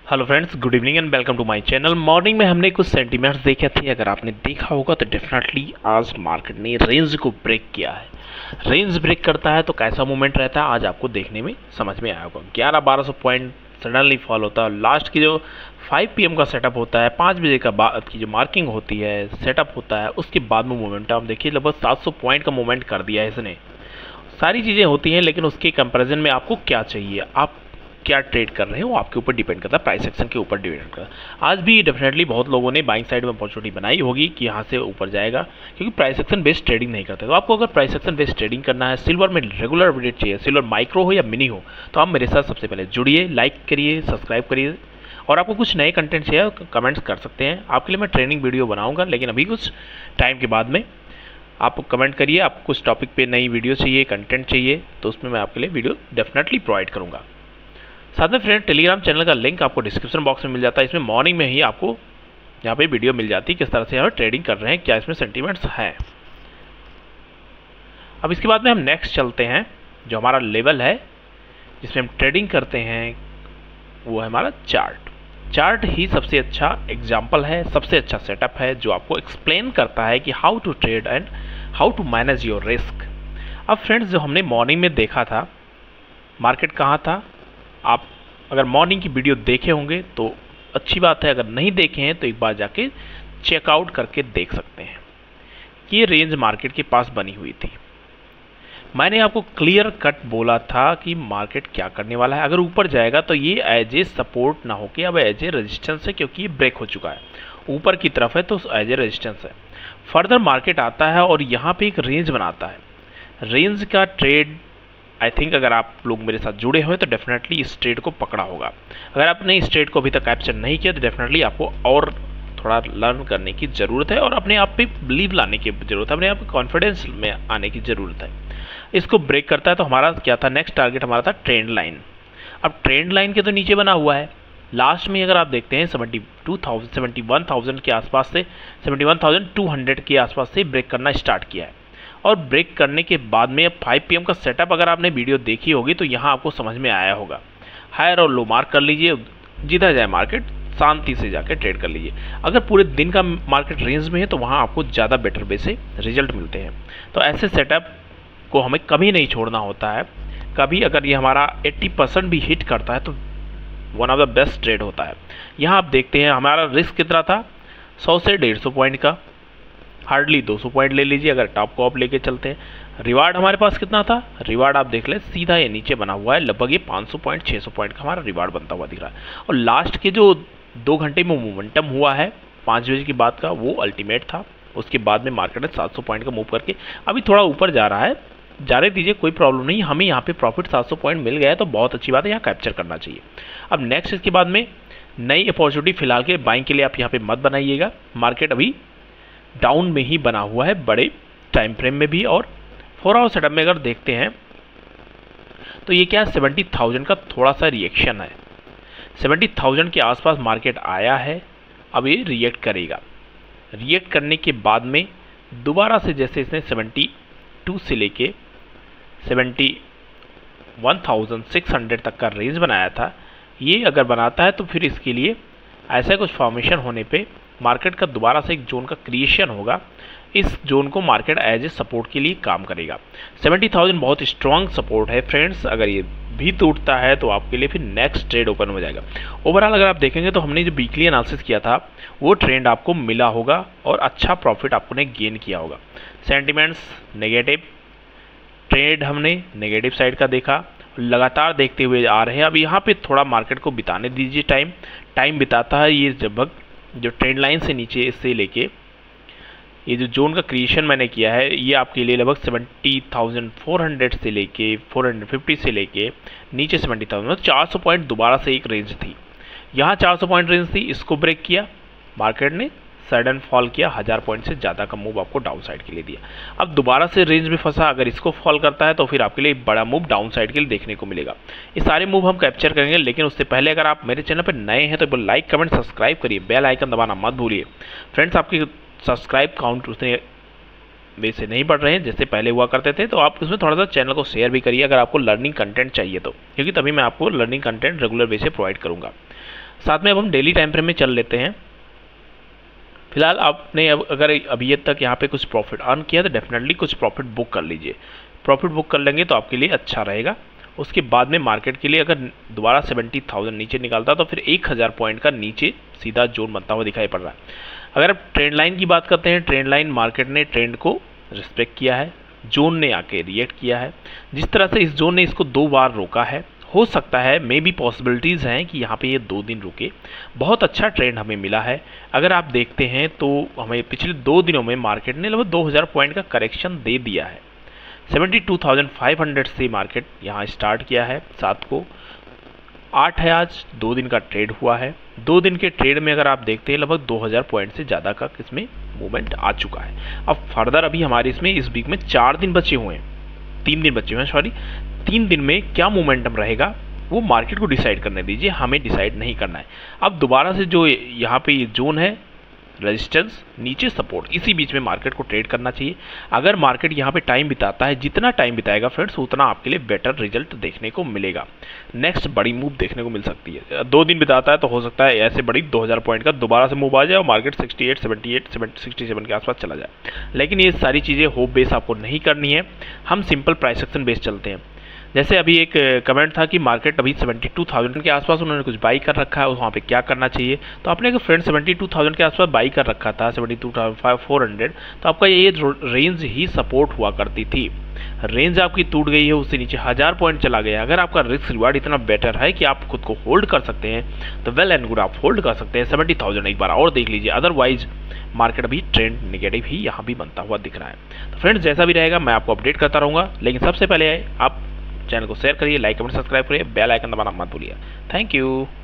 Hello friends, good evening and welcome to my channel. Morning में हमने कुछ sentiments देखे थे। अगर आपने देखा होगा तो डेफिनेटली आज मार्केट ने रेंज को ब्रेक किया है। रेंज ब्रेक करता है तो कैसा मूवमेंट रहता है आज आपको देखने में समझ में आया होगा। 1100-1200 पॉइंट सडनली फॉल होता है। लास्ट की जो 5 PM का सेटअप होता है, 5 बजे का बाद की जो मार्किंग होती है, सेटअप होता है, उसके बाद में मूवमेंट आप देखिए लगभग 700 पॉइंट का मूवमेंट कर दिया है इसने। सारी चीज़ें होती हैं, लेकिन उसके कंपैरिजन में आपको क्या चाहिए, आप क्या ट्रेड कर रहे हैं वो आपके ऊपर डिपेंड करता है, प्राइस एक्शन के ऊपर डिपेंड करता है। आज भी डेफिनेटली बहुत लोगों ने बाइंग साइड में अपॉर्चुनिटी बनाई होगी कि यहाँ से ऊपर जाएगा, क्योंकि प्राइस एक्शन बेस्ड ट्रेडिंग नहीं करते। तो आपको अगर प्राइस एक्शन बेस्ड ट्रेडिंग करना है, सिल्वर में रेगुलर अपडेट चाहिए, सिल्वर माइक्रो हो या मिनी हो, तो आप मेरे साथ सबसे पहले जुड़िए, लाइक करिए, सब्सक्राइब करिए। और आपको कुछ नए कंटेंट चाहिए कमेंट्स कर सकते हैं, आपके लिए मैं ट्रेनिंग वीडियो बनाऊँगा, लेकिन अभी कुछ टाइम के बाद में आप कमेंट करिए। आप कुछ टॉपिक पे नई वीडियो चाहिए, कंटेंट चाहिए, तो उसमें मैं आपके लिए वीडियो डेफिनेटली प्रोवाइड करूँगा। साथ में फ्रेंड टेलीग्राम चैनल का लिंक आपको डिस्क्रिप्शन बॉक्स में मिल जाता है। इसमें मॉर्निंग में ही आपको यहाँ पे वीडियो मिल जाती है किस तरह से यहाँ ट्रेडिंग कर रहे हैं, क्या इसमें सेंटीमेंट्स हैं। अब इसके बाद में हम नेक्स्ट चलते हैं। जो हमारा लेवल है जिसमें हम ट्रेडिंग करते हैं वो है हमारा चार्ट ही सबसे अच्छा एग्जाम्पल है, सबसे अच्छा सेटअप है जो आपको एक्सप्लेन करता है कि how to trade and how to manage your risk. अब फ्रेंड्स, जो हमने मॉर्निंग में देखा था मार्केट कहाँ था, आप अगर मॉर्निंग की वीडियो देखे होंगे तो अच्छी बात है, अगर नहीं देखे हैं तो एक बार जाके चेकआउट करके देख सकते हैं कि ये रेंज मार्केट के पास बनी हुई थी। मैंने आपको क्लियर कट बोला था कि मार्केट क्या करने वाला है। अगर ऊपर जाएगा तो ये एज ए सपोर्ट ना होके अब एज ए रेजिस्टेंस है, क्योंकि ये ब्रेक हो चुका है, ऊपर की तरफ है तो एज ए रेजिस्टेंस है। फर्दर मार्केट आता है और यहाँ पे एक रेंज बनाता है। रेंज का ट्रेड आई थिंक अगर आप लोग मेरे साथ जुड़े हुए तो डेफिनेटली इस ट्रेड को पकड़ा होगा। अगर आपने इस ट्रेड को अभी तक कैप्चर नहीं किया तो डेफिनेटली आपको और थोड़ा लर्न करने की ज़रूरत है और अपने आप पे बिलीव लाने की ज़रूरत है, अपने आप कॉन्फिडेंस में आने की ज़रूरत है। इसको ब्रेक करता है तो हमारा क्या था, नेक्स्ट टारगेट हमारा था ट्रेंड लाइन। अब ट्रेंड लाइन के तो नीचे बना हुआ है। लास्ट में अगर आप देखते हैं 71,000 के आसपास से 71,200 के आसपास से ब्रेक करना स्टार्ट किया है। और ब्रेक करने के बाद में अब 5 PM का सेटअप अगर आपने वीडियो देखी होगी तो यहाँ आपको समझ में आया होगा। हायर और लो मार्क कर लीजिए, जिधर जाए मार्केट शांति से जाकर ट्रेड कर लीजिए। अगर पूरे दिन का मार्केट रेंज में है तो वहाँ आपको ज़्यादा बेटर वे से रिजल्ट मिलते हैं। तो ऐसे सेटअप को हमें कभी नहीं छोड़ना होता है। कभी अगर ये हमारा 80% भी हिट करता है तो one of the best trade होता है। यहाँ आप देखते हैं हमारा रिस्क कितना था, 100 से 150 पॉइंट का, हार्डली 200 पॉइंट ले लीजिए अगर टॉप को आप लेके चलते हैं। रिवार्ड हमारे पास कितना था, रिवार्ड आप देख लें सीधा ये नीचे बना हुआ है, लगभग ये 500 पॉइंट 600 पॉइंट का हमारा रिवार्ड बनता हुआ दिख रहा है। और लास्ट के जो 2 घंटे में मोमेंटम हुआ है 5 बजे के बाद का, वो अल्टीमेट था। उसके बाद में मार्केट ने 700 पॉइंट का मूव करके अभी थोड़ा ऊपर जा रहा है, जाने दीजिए, कोई प्रॉब्लम नहीं। हमें यहाँ पे प्रॉफिट 700 पॉइंट मिल गया है तो बहुत अच्छी बात है, यहाँ कैप्चर करना चाहिए। अब नेक्स्ट इसके बाद में नई अपॉर्चुनिटी फिलहाल के बाइंग के लिए आप यहाँ पे मत बनाइएगा। मार्केट अभी डाउन में ही बना हुआ है बड़े टाइम फ्रेम में भी। और 4 आवर सेटअप में अगर देखते हैं तो ये क्या है, 70,000 का थोड़ा सा रिएक्शन है। 70,000 के आसपास मार्केट आया है, अब ये रिएक्ट करेगा। रिएक्ट करने के बाद में दोबारा से जैसे इसने 72 से लेके 71,600 तक का रेंज बनाया था, ये अगर बनाता है तो फिर इसके लिए ऐसा कुछ फॉर्मेशन होने पे मार्केट का दोबारा से एक जोन का क्रिएशन होगा। इस जोन को मार्केट एज ए सपोर्ट के लिए काम करेगा। 70,000 बहुत स्ट्रॉन्ग सपोर्ट है फ्रेंड्स। अगर ये भी टूटता है तो आपके लिए फिर नेक्स्ट ट्रेड ओपन हो जाएगा। ओवरऑल अगर आप देखेंगे तो हमने जो वीकली एनालिसिस किया था वो ट्रेंड आपको मिला होगा और अच्छा प्रॉफिट आपने गेन किया होगा। सेंटिमेंट्स नेगेटिव, ट्रेड हमने नेगेटिव साइड का देखा, लगातार देखते हुए आ रहे हैं। अब यहाँ पे थोड़ा मार्केट को बिताने दीजिए, टाइम बिताता है ये लगभग जो ट्रेंड लाइन से नीचे इससे लेके ये जो जोन का क्रिएशन मैंने किया है, ये आपके लिए लगभग 70,400 से लेके 450 से लेके नीचे 70,000, मतलब 400 पॉइंट दोबारा से एक रेंज थी। यहाँ 400 पॉइंट रेंज थी, इसको ब्रेक किया मार्केट ने, सडन फॉल किया, 1000 पॉइंट से ज़्यादा का मूव आपको डाउन साइड के लिए दिया। अब दोबारा से रेंज में फंसा, अगर इसको फॉल करता है तो फिर आपके लिए बड़ा मूव डाउन साइड के लिए देखने को मिलेगा। ये सारे मूव हम कैप्चर करेंगे, लेकिन उससे पहले अगर आप मेरे चैनल पर नए हैं तो लाइक कमेंट सब्सक्राइब करिए, बेल आइकन दबाना मत भूलिए। फ्रेंड्स, आपकी सब्सक्राइब काउंट उसने वैसे नहीं बढ़ रहे हैं जैसे पहले हुआ करते थे, तो आप उसमें थोड़ा सा चैनल को शेयर भी करिए अगर आपको लर्निंग कंटेंट चाहिए तो, क्योंकि तभी मैं आपको लर्निंग कंटेंट रेगुलर वे से प्रोवाइड करूँगा। साथ में अब हम डेली टाइम फ्रेम में चल लेते हैं। फिलहाल आपने अब अगर अभी तक यहाँ पे कुछ प्रॉफिट अर्न किया तो डेफिनेटली कुछ प्रॉफिट बुक कर लीजिए। प्रॉफिट बुक कर लेंगे तो आपके लिए अच्छा रहेगा। उसके बाद में मार्केट के लिए अगर दोबारा 70,000 नीचे निकालता तो फिर 1000 पॉइंट का नीचे सीधा जोन बनता हुआ दिखाई पड़ रहा है। अगर आप ट्रेंड लाइन की बात करते हैं, ट्रेंड लाइन मार्केट ने ट्रेंड को रिस्पेक्ट किया है, जोन ने आके रिएक्ट किया है। जिस तरह से इस जोन ने इसको 2 बार रोका है, हो सकता है मे बी पॉसिबिलिटीज़ हैं कि यहाँ पे ये 2 दिन रुके। बहुत अच्छा ट्रेंड हमें मिला है। अगर आप देखते हैं तो हमें पिछले 2 दिनों में मार्केट ने लगभग 2000 पॉइंट का करेक्शन दे दिया है। 72,500 से मार्केट यहाँ स्टार्ट किया है। 7 को 8 है आज, 2 दिन का ट्रेड हुआ है। 2 दिन के ट्रेड में अगर आप देखते हैं लगभग 2000 पॉइंट से ज़्यादा का इसमें मूवमेंट आ चुका है। अब फर्दर अभी हमारे इसमें इस वीक में 4 दिन बचे हुए हैं, 3 दिन बचे हुए हैं सॉरी। 3 दिन में क्या मोमेंटम रहेगा वो मार्केट को डिसाइड करने दीजिए, हमें डिसाइड नहीं करना है। अब दोबारा से जो यहाँ पे ये जोन है, रेजिस्टेंस, नीचे सपोर्ट, इसी बीच में मार्केट को ट्रेड करना चाहिए। अगर मार्केट यहाँ पे टाइम बिताता है, जितना टाइम बिताएगा फ्रेंड्स उतना आपके लिए बेटर रिजल्ट देखने को मिलेगा। नेक्स्ट बड़ी मूव देखने को मिल सकती है। 2 दिन बिताता है तो हो सकता है ऐसे बड़ी 2000 पॉइंट का दोबारा से मूव आ जाए और मार्केट 68, 78, 67 के आसपास चला जाए। लेकिन ये सारी चीज़ें होप बेस आपको नहीं करनी है, हम सिंपल प्राइस एक्शन बेस चलते हैं। जैसे अभी एक कमेंट था कि मार्केट अभी 72,000 के आसपास उन्होंने कुछ बाई कर रखा है, वहाँ पे क्या करना चाहिए। तो आपने अगर फ्रेंड 72,000 के आसपास बाई कर रखा था, 72,400, तो आपका ये रेंज ही सपोर्ट हुआ करती थी। रेंज आपकी टूट गई है, उससे नीचे 1000 पॉइंट चला गया। अगर आपका रिस्क रिवार्ड इतना बेटर है कि आप खुद को होल्ड कर सकते हैं तो वेल एंड गुड, आप होल्ड कर सकते हैं। 70,000 एक बार और देख लीजिए, अदरवाइज मार्केट अभी ट्रेंड नेगेटिव ही यहाँ भी बनता हुआ दिख रहा है। तो फ्रेंड्स जैसा भी रहेगा मैं आपको अपडेट करता रहूँगा, लेकिन सबसे पहले आप चैनल को शेयर करिए, लाइक कमेंट सब्सक्राइब करिए, बेल आइकन दबाना मत भूलिए। Thank you.